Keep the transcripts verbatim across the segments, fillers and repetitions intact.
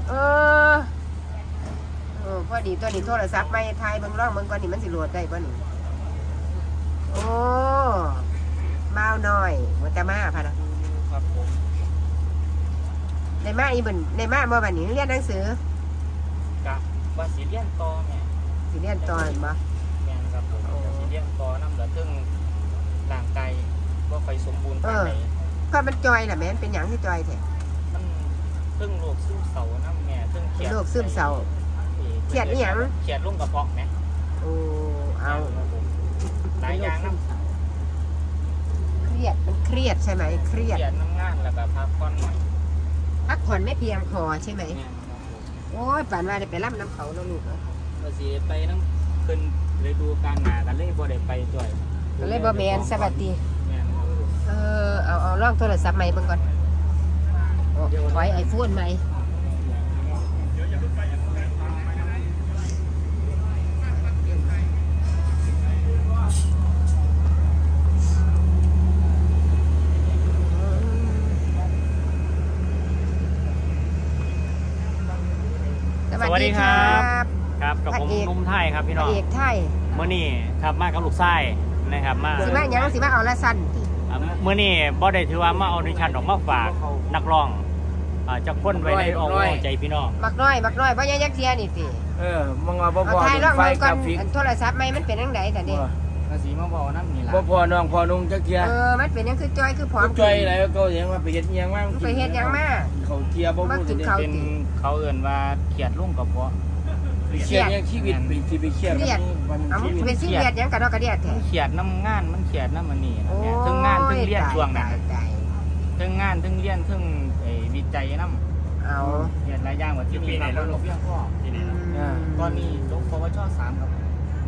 เออเออพอดีตัวนี้โทรศัพท์ไม่ทายเบิ่งร่องเบิ่งก่อนนี่มันสิโหลดได้ป่ะนี่โอ้เมาหน่อยมันจะมาพะนะครับผมในมาอีบันในมาเมื่อวันนี้เรียนหนังสือกับว่าสีเลียนต่อแม่สีเลียนต่อเห็นบ่แม่ครับผมสีเลียนต่อน้ำเหลือซึ่งร่างกายก็ค่อยสมบูรณ์ปานใดก็มันจอยแหละแม่เป็นอย่างที่จอยแท้มันซึ่งโรคซึมเศร้าน้ำแม่ซึ่งเครียดโรคซึมเศร้าเครียดนี่หยังเครียดลงกระเพาะแม่โอ้เอาหลายอย่างน้ำเครียดมันเครียดใช่ไหมเครียดเครียดน้ำงานแล้วก็พักผ่อนหน่อยพักผ่อนไม่เพียงพอใช่ไหมโอ้ยป่านมาได้ไปรับน้ำเขาแล้วลูกก็สิไปน้ำขึ้นเลยดูการหนากันเลยบ่ได้ไปจ่อยก็เลยบ่แมนสวัสดีเออเอาเอาลองโทรศัพท์ใหม่เบิ่งก่อนถอยไอโฟนใหม่สวัสดีครับครับกับผมนุ่มไทยครับพี่น้องเอกไทยเมื่อนี้ครับมากับลูกไส้นะครับมาสิมาอย่างสิมาเอาละสั้นเมื่อนี้บ่ได้ถือว่ามาเอาดิฉันออกมาฝากนักร้องจะพ้นไว้ในอ้อมใจพี่น้องบักน้อยบักน้อยบ่ยังยักเทียนี่สิเออมึงว่าบ่พอไฟกราฟิกโทรศัพท์ใหม่มันเป็นจังไดแต่นี่ภาษีมาบ่น้ำนี่ล่ะบ่พอน้องพอนุ่งจักเทียเออมันเป็นยังคือจอยคือพร้อมจอยอะไรก็ยังว่าไปเฮ็ดยังมาไปเฮ็ดยังมาเขาเทียบ่พูดเป็นเขาเอิ้นว่าเครียดลงกระเพาะเครียดยังชีวิตไปที่ไปเครียดมันเป็นชีวิตยังกระดอกกระเดียดแท้เครียดน้ำงานมันเครียดน้ำมันนี่ทั้งงานทั้งเรียนช่วงนั้นทั้งงานทั้งเรียนทั้งวิจัยน้ำเอาเครียดหลายอย่างว่าที่นี่เราลงเพียงพ่อที่นี่ตอนนี้จบปวชสามครับ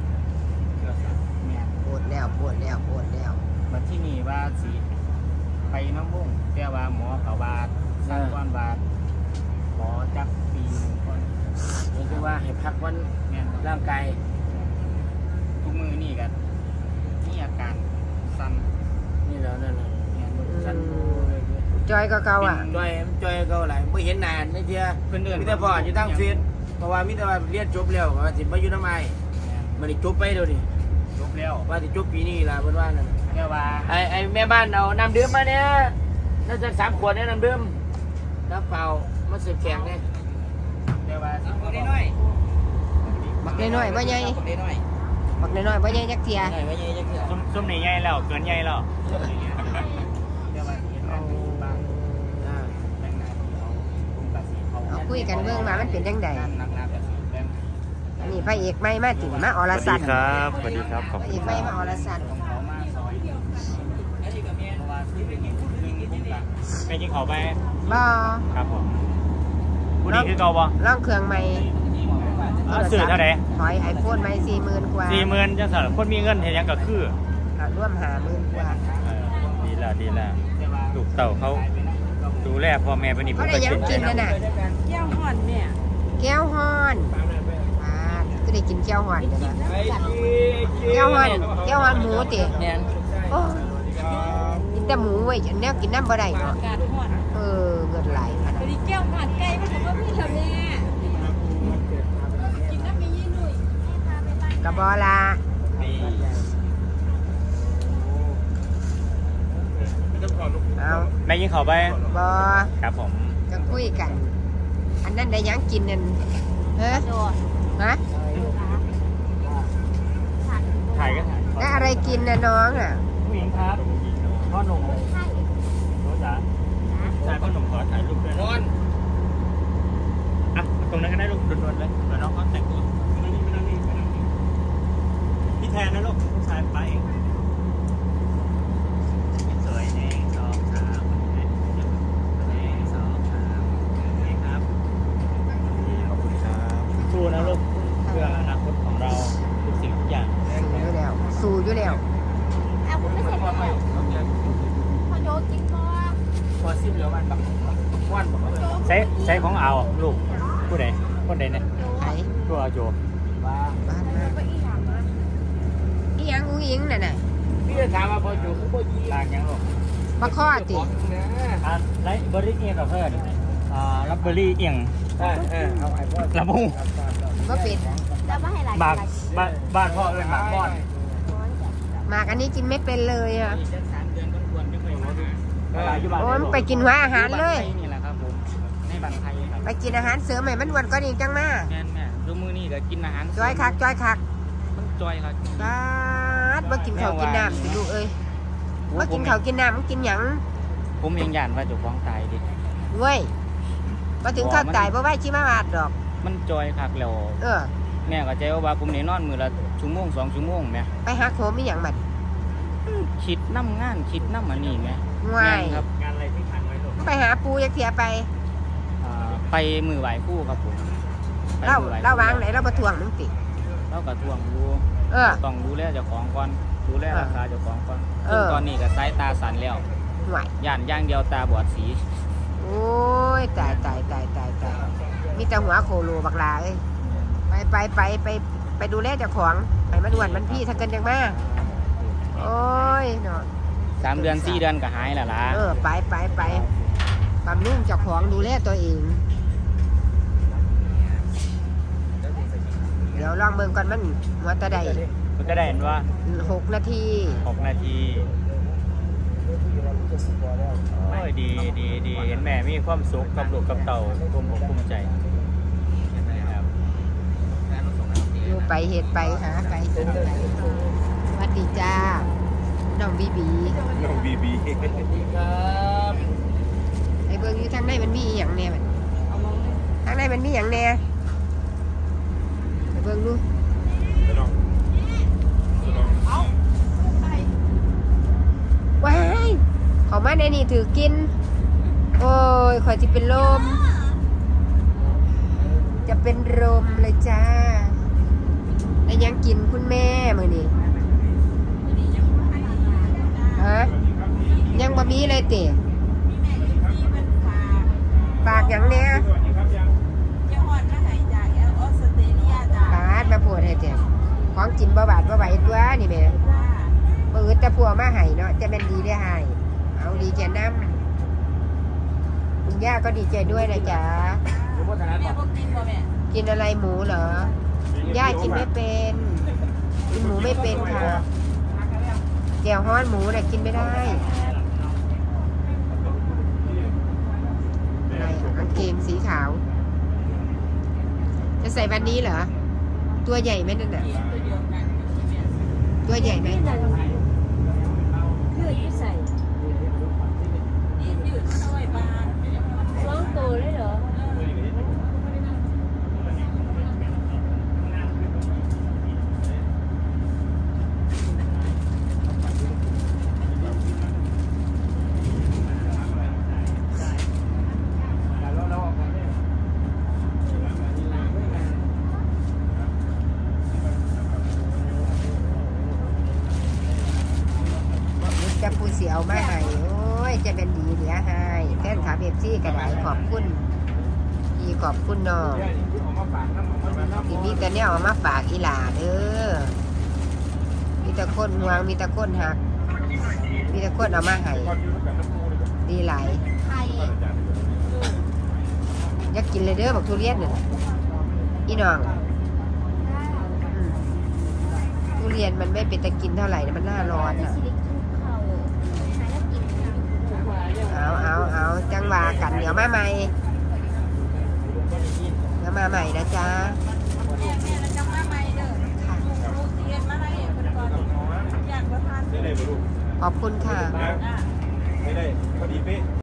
ปวดแล้วปวดแล้วปวดแล้วมาที่นี่ว่าสีไปน้ำบุ้งแต่ว่าหมอเขาว่าสร้างก้อนบาดหมอจักปีหนึ่งคนก็คือว่าให้พักวันร่างกายทุกมือนี่กันนี่อาการสั่นนี่แล้วนั่นแหละสั่นจอยก็เก่าอ่ะจอยจอยเก่าอะไรไม่เห็นนานไม่เทียเพื่อนเดินมิตรพออยู่ตั้งเฟซเพราะว่ามิตรว่าเรียนจบแล้วว่าสิมาอยู่น้ำไม้มันจบไปเดี๋ยวนี้จบแล้วว่าสิจบปีนี้ล่ะเพื่อนว่านั่นแค่ว่าไอ้ไอ้แม่บ้านเอาน้ำดื่มมาเนี่ยน่าจะสามขวดเนี่ยน้ำดื่มน้ำเปล่ามาเสียบแข็งเนี่ยแค่ว่าบักน้อยบักน้อยบ่ใหญ่บักน้อยบ่ใหญ่จักเทียซุ่มนี่ใหญ่แล้วเกินใหญ่แล้วเอาคุยกันเบื้องมามันเป็นจังไดอันนี้พระเอกไม่มาถึงมาอรสันครับสวัสดีครับพระเอกไม่มาอรสันไปยิงเขาไปบ่ครับผมผู้ดีคือเก่าบ่ร่องเครื่องไม่สื่อเท่าไหร่ถอยไอโฟนไม่สี่หมื่นกว่าสี่หมื่นจะสำหรับคนมีเงินเห็นยังก็คือร่วมหาหมื่นกว่าดีแล้วดีแล้วลูกเต่าเขาดูแลพ่อแม่เป็นอีกเขาได้ยังกินนั่นน่ะแก้วห่อนเนี่ยแก้วห่อนก็ได้กินแก้วห่อนใช่ไหมแก้วห่อนแก้วห่อนหมูเตี๋ยโอ้กินแต่หมูไว้ฉันเนี่ยกินน้ำบ่ได้เนาะเออเกิดไหลขนาดนี้แก้วห่อนไก่มันถือว่าพี่ทำเนี่ยกินน้ำมียี่หนุ่ยกระบอลาเอาแม่ยิงเขาไปบอครับผมจะคุยกันอันนั้นได้ยังกินนั่นเฮ้ยฮะถ่ายก็ถ่ายได้อะไรกินนะน้องอ่ะผู้หญิงครับพ่อหนุ่มน้องจ๋าชายพ่อหนุ่มขอถ่ายรูปด้วยนอนอ่ะตรงนั้นก็ได้ลูกโดนๆเลยเดี๋ยวน้องเขาแต่งตัวพี่แทนนะลูกผู้ชายไปเองสวยเองสองสามเองสองสามนี่ครับขอบคุณครับสู้นะลูกเพื่ออนาคตของเราทุกสิ่งทุกอย่างสู้อยู่แล้วสู้อยู่แล้วเอาคุณไม่เสร็จแล้วพอโยกินก็พอซิมเหลือวันแบบวันแบบใช้ใช้ของเอาลูกผู้ใดผู้ใดเนี่ยใครตัวเอาโจบ้านบ้านอีหยังอุ้งอิงน่ะน่ะพี่จะถามว่าพอโจคือพอยีลางยังหรอมาข้อติไรเบอร์รี่เอียงกับเพื่อนอ่ารับเบอร์รี่เอียงเออเออเอาไอ้พ่อละมุงว่าปิดแล้วมาให้หลายบากบ้านบ้านพ่อเอิ้นหมากม่อนหมากอันนี้กินไม่เป็นเลยอ่ะอีกสักสามเดือนก็ควรจะไปหมดเวลาอยู่บ้านโอ้ยมันไปกินหัวอาหารเลยนี่แหละครับผมในบางไทยครับไปกินอาหารเสริมใหม่มันอ้วนก็นี่จังมาแม่นแม่ดูมือนี่ก็กินอาหารจอยคักจอยคักมันจอยครับบาดมากินข้าวกินน้ำสิลูกเอ้ยมากินข้าวกินน้ำมันกินหยังผมยังย่านว่าเจ้าของตายดิเว้ยมาถึงข้าวตายเพราะว่าชิมาบาดดอกมันจอยคักแล้วเออแม่ก็ใจว่าผมนี่นอนมือละชั่วโมงสองชั่วโมงแม่ไปหาโคมมีหยังบัดคิดน้ำงานคิดน้ำอันนี้แม่ง่ายแม่นครับงานอะไรที่ทางไว้ลูกไปหาปูยักเทียไปอ่าไปมือไหวคู่ครับผมไปเล่ามือไหเล่าวางไหนเราประทวงมึงติเราก็ทวงดูเออต้องดูแลเจ้าของก่อนดูแลราคาเจ้าของก่อนเอซึ่งอตอนนี้ก็สายตาสั่นแล้วห่วยย่านอย่างเดียวตาบอดสีโอ้ยตายตายตายตายตายมีแต่หัวโคโลบักลาเอ้ยไปไปไปไปไปดูแลเจ้าของไปมันอ้วนมันพี่ถ้าเกินจังมาโอ้ยเนาะสามเดือนสี่เดือนก็หายแล้วล่ะเออไปไปไปบำรุงเจ้าของดูแลตัวเอง เดี๋ยวลองเบิ่งก่อนมันหัวตะไดมันก็ได้เห็นว่าหกนาทีหกนาทีโอ้ยดีดีดีเห็นแม่มีความสุขกับลูกกับเต่าภูมิอกภูมิใจครับอยู่ไปเหตุไปหาไปกินไปสวัสดีจ้าน้องบีบีน้องบีบีครับไอ้เบิ่งอยู่ทางในมันมีอหย่างแน่มันทางในมันมีอหย่างแน่ไอ้เบิ่งดูว้ายเขามาในนี่ถือกิน โอ้ยขอยจะเป็นลม จะเป็นลมเลยจ้าแล้วยังกินคุณแม่มือนี่ฮะยังบะมีเลยเตะปากอย่างเนี้ยปาดมาปวดให้เตะของกินบะบาดบะไหวตัวนี่แม่เปิดแต่พัวมาให้เนาะจะเป็นดีได้ให้เอาดีใจน้ำคุณย่าก็ดีใจด้วยนะจ๊ะกินอะไรหมูเหรอย่ากินไม่เป็นกินหมูไม่เป็นค่ะแก้วฮ้อนหมูเนี่ยกินไม่ได้อะไรกางเกงสีขาว จะใส่วันนี้เหรอตัวใหญ่ไหมนั่นน่ะตัวใหญ่ไหมยืดที่ใส่ร้องโตเลยเหรอจะปูเสียวมาให้โอ้ยจะเป็นดีเหลือให้แฟนคลับเอฟซีกระไดขอบคุณพี่ขอบคุณน้องที่มีแต่เนี่ยเอามาฝากอีหลาเด้อมีแต่คนห่วงมีแต่คนหัก มีแต่คนเอามาให้ดีหลายไข่อยากกินเลยเด้อบอกทุเรียนเนี่ยอีน้องอืมทุเรียนมันไม่เป็นตะกินเท่าไหร่นะมันหน้าร้อนอ่ะชีวิตเขาหาแล้วกินเอาเอาเอาจังหวะกันเดี๋ยวมาใหม่เดี๋ยวมาใหม่นะจ๊ะขอบคุณค่ะไม่ได้พอดีเป๊ะ